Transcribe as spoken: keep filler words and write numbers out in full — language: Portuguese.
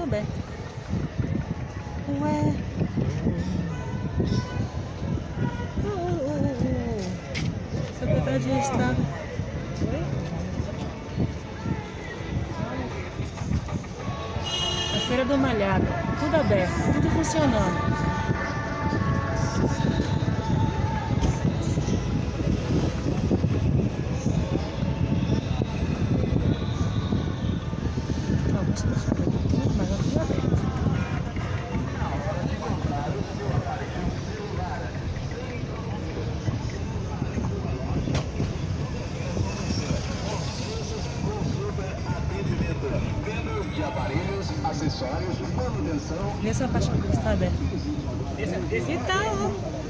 aberto. Ué. Uh, uh, uh, uh. Secretário de Estado. A Feira do Malhado. Tudo aberto, tudo funcionando. De aparelhos, acessórios, manutenção. Nessa faixa está aberta. E tá, ó.